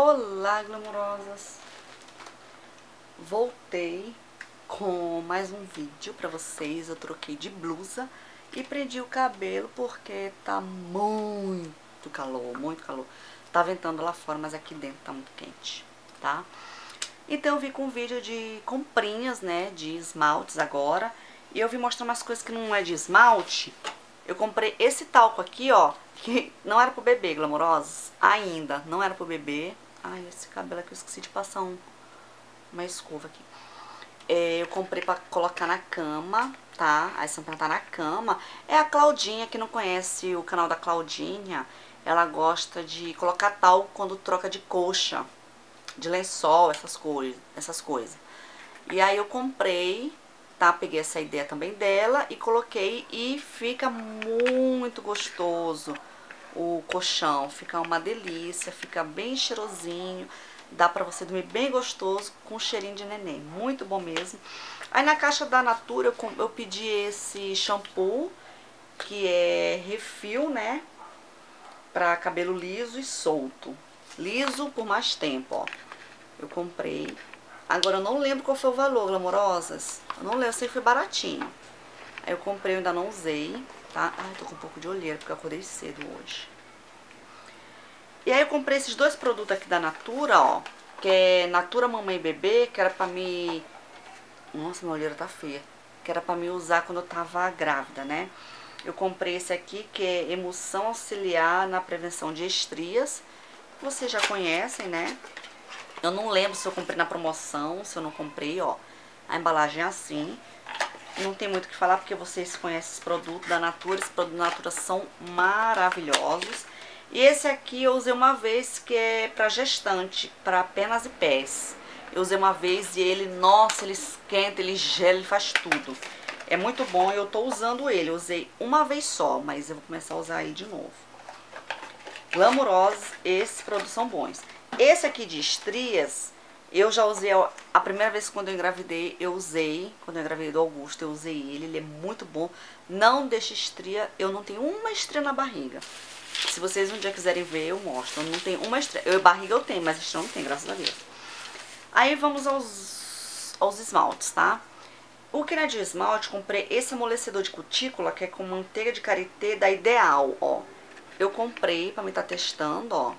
Olá, glamurosas! Voltei com mais um vídeo pra vocês. Eu troquei de blusa e prendi o cabelo porque tá muito calor, muito calor. Tá ventando lá fora, mas aqui dentro tá muito quente, tá? Então eu vim com um vídeo de comprinhas, né, de esmaltes agora. E eu vim mostrar umas coisas que não é de esmalte. Eu comprei esse talco aqui, ó, que não era pro bebê, glamurosas. Ainda, não era pro bebê. Ai, esse cabelo aqui eu esqueci de passar uma escova aqui. Eu comprei pra colocar na cama, tá? Aí você tá na cama. É a Claudinha, que não conhece o canal da Claudinha. Ela gosta de colocar talco quando troca de coxa, de lençol, essas coisas. E aí eu comprei, tá? Peguei essa ideia também dela e coloquei e fica muito gostoso o colchão. Fica uma delícia, fica bem cheirosinho. Dá pra você dormir bem gostoso com cheirinho de neném. Muito bom mesmo. Aí na caixa da Natura eu pedi esse shampoo, que é refil, né? Pra cabelo liso e solto. Liso por mais tempo, ó. Eu comprei. Agora eu não lembro qual foi o valor, glamurosas. Eu não lembro, eu sei que foi baratinho. Aí eu comprei, eu ainda não usei, tá? Ai, tô com um pouco de olheira porque eu acordei cedo hoje. E aí eu comprei esses dois produtos aqui da Natura, ó. Que é Natura Mamãe e Bebê, que era pra me... Nossa, minha olheira tá feia. Que era pra me usar quando eu tava grávida, né? Eu comprei esse aqui, que é Emulsão Auxiliar na Prevenção de Estrias. Vocês já conhecem, né? Eu não lembro se eu comprei na promoção, se eu não comprei, ó. A embalagem é assim. Não tem muito o que falar, porque vocês conhecem esse produto da Natura. Esses produtos da Natura são maravilhosos. E esse aqui eu usei uma vez, que é pra gestante, pra pernas e pés. Eu usei uma vez e ele, nossa, ele esquenta, ele gela, ele faz tudo. É muito bom e eu tô usando ele. Eu usei uma vez só, mas eu vou começar a usar aí de novo. Glamurosos, esses produtos são bons. Esse aqui de estrias, eu já usei a primeira vez quando eu engravidei, eu usei. Quando eu engravidei do Augusto, eu usei ele. Ele é muito bom. Não deixa estria. Eu não tenho uma estria na barriga. Se vocês um dia quiserem ver, eu mostro. Eu não tenho uma estria. Barriga eu tenho, mas estria não tem, graças a Deus. Aí vamos aos esmaltes, tá? O que não é de esmalte, comprei esse amolecedor de cutícula, que é com manteiga de karité da Ideal, ó. Eu comprei pra me estar testando, ó.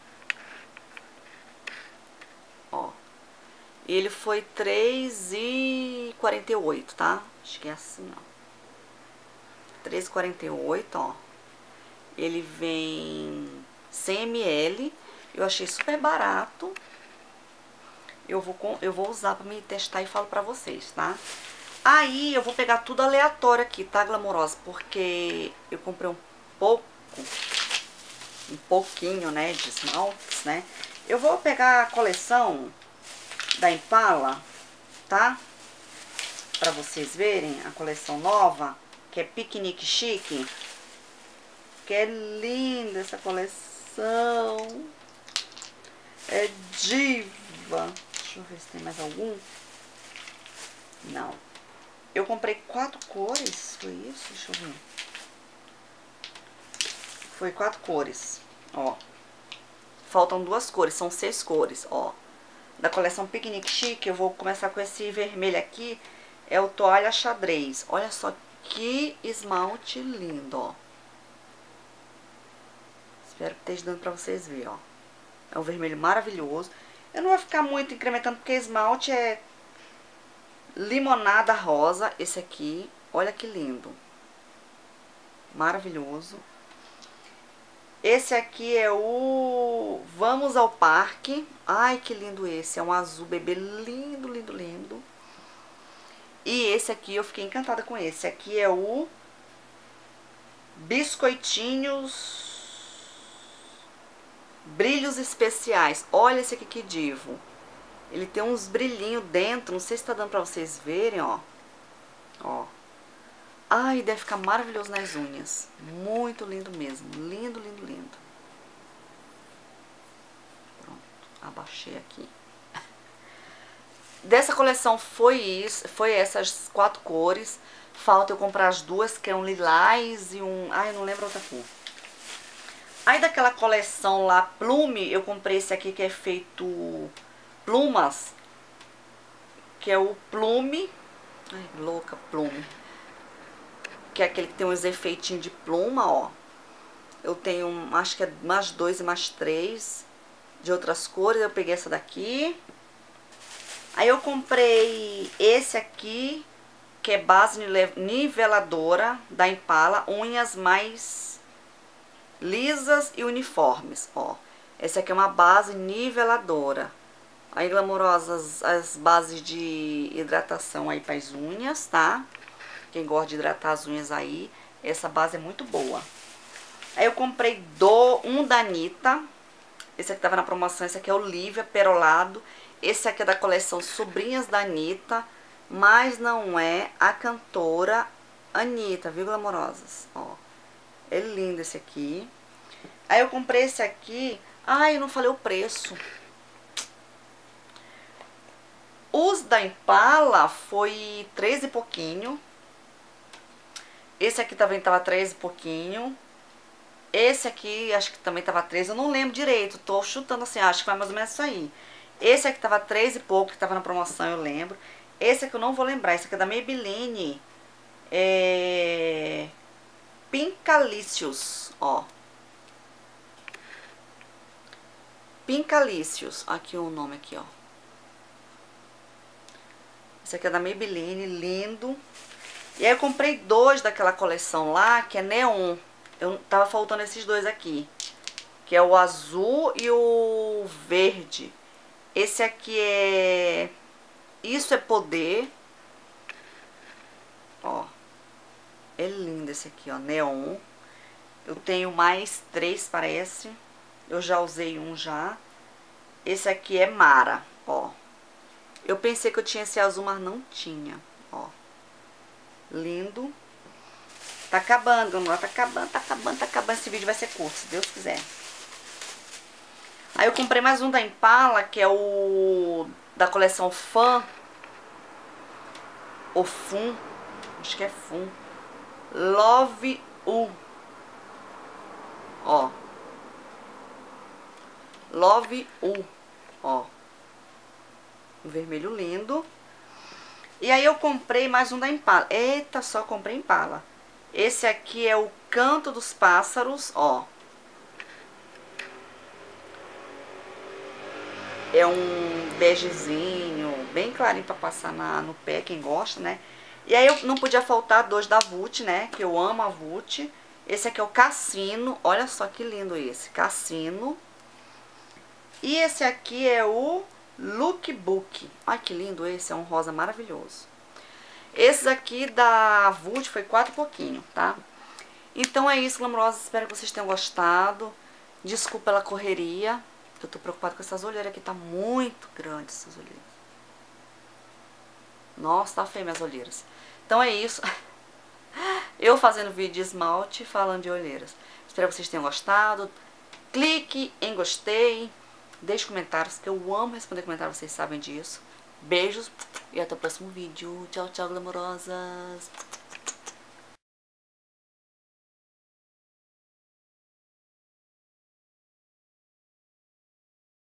Ó. Ele foi R$3,48, tá? Acho que é assim, ó. R$3,48, ó. Ele vem 100 ml. Eu achei super barato. Eu vou usar pra me testar e falo pra vocês, tá? Aí eu vou pegar tudo aleatório aqui, tá, glamourosa? Porque eu comprei um pouquinho, né, de esmaltes, né? Eu vou pegar a coleção da Impala, tá? Pra vocês verem a coleção nova, que é Piquenique Chique. Que é linda essa coleção. É diva. Deixa eu ver se tem mais algum. Não. Eu comprei 4 cores. Foi isso? Deixa eu ver. Foi 4 cores. Ó. Faltam 2 cores. São 6 cores, ó. Da coleção Piquenique Chique, eu vou começar com esse vermelho aqui. É o Toalha Xadrez. Olha só que esmalte lindo, ó. Espero que esteja dando pra vocês verem, ó. É um vermelho maravilhoso. Eu não vou ficar muito incrementando, porque esmalte é limonada rosa. Esse aqui, olha que lindo. Maravilhoso. Esse aqui é o Vamos ao Parque. Ai, que lindo esse. É um azul bebê lindo, lindo, lindo. E esse aqui, eu fiquei encantada com esse. Aqui é o Biscoitinhos Brilhos Especiais. Olha esse aqui que divo. Ele tem uns brilhinhos dentro. Não sei se tá dando pra vocês verem, ó. Ó. Ai, deve ficar maravilhoso nas unhas. Muito lindo mesmo. Lindo, lindo, lindo. Pronto. Abaixei aqui. Dessa coleção foi essas 4 cores. Falta eu comprar as duas, que é um lilás e um... Ai, eu não lembro outra cor. Aí daquela coleção lá, Plume, eu comprei esse aqui que é feito plumas, que é o Plume. Ai, louca, Plume. Que é aquele que tem uns efeitinhos de pluma, ó. Eu tenho, acho que é mais 2 e mais 3 de outras cores. Eu peguei essa daqui. Aí eu comprei esse aqui, que é base niveladora da Impala, unhas mais lisas e uniformes, ó. Esse aqui é uma base niveladora. Aí, glamourosas, as bases de hidratação aí para as unhas, tá? Quem gosta de hidratar as unhas aí, essa base é muito boa. Aí eu comprei um da Anitta. Esse aqui tava na promoção, esse aqui é o Lívia Perolado. Esse aqui é da coleção Sobrinhas da Anitta, mas não é a cantora Anitta, viu, glamourosas? Ó, é lindo esse aqui. Aí eu comprei esse aqui. Ai, eu não falei o preço. Os da Impala foi 13 e pouquinho. Esse aqui também tava 13 e pouquinho. Esse aqui acho que também tava 13, eu não lembro direito, tô chutando assim, acho que vai mais ou menos isso aí. Esse aqui tava 13 e pouco, que tava na promoção, eu lembro. Esse aqui eu não vou lembrar, esse aqui é da Maybelline. Pinkalicious, ó. Pinkalicious, aqui o nome aqui, ó. Esse aqui é da Maybelline, lindo. E aí eu comprei 2 daquela coleção lá, que é neon. Eu tava faltando esses 2 aqui, que é o azul e o verde. Esse aqui é... Isso é Poder. Ó. É lindo esse aqui, ó, neon. Eu tenho mais 3, parece. Eu já usei um já. Esse aqui é Mara, ó. Eu pensei que eu tinha esse azul, mas não tinha, ó. Lindo. Tá acabando, galera. Tá acabando, tá acabando, tá acabando. Esse vídeo vai ser curto, se Deus quiser. Aí eu comprei mais um da Impala, que é o da coleção Fun. Ou Fun. Acho que é Fun. Love U. Ó. Love U. Ó. Um vermelho lindo. E aí eu comprei mais um da Impala. Eita, só comprei Impala. Esse aqui é o Canto dos Pássaros, ó. É um begezinho, bem clarinho pra passar no pé, quem gosta, né? E aí eu não podia faltar 2 da Vult, né? Que eu amo a Vult. Esse aqui é o Cassino, olha só que lindo esse, Cassino. E esse aqui é o Lookbook. Olha que lindo esse, é um rosa maravilhoso. Esses aqui da Vult foi 4 e pouquinho, tá? Então é isso, glamourosas. Espero que vocês tenham gostado. Desculpa pela correria. Eu tô preocupada com essas olheiras aqui. Tá muito grande essas olheiras. Nossa, tá feio minhas olheiras. Então é isso. Eu fazendo vídeo de esmalte falando de olheiras. Espero que vocês tenham gostado. Clique em gostei. Deixe comentários, que eu amo responder comentários. Vocês sabem disso. Beijos e até o próximo vídeo. Tchau, tchau, glamourosas.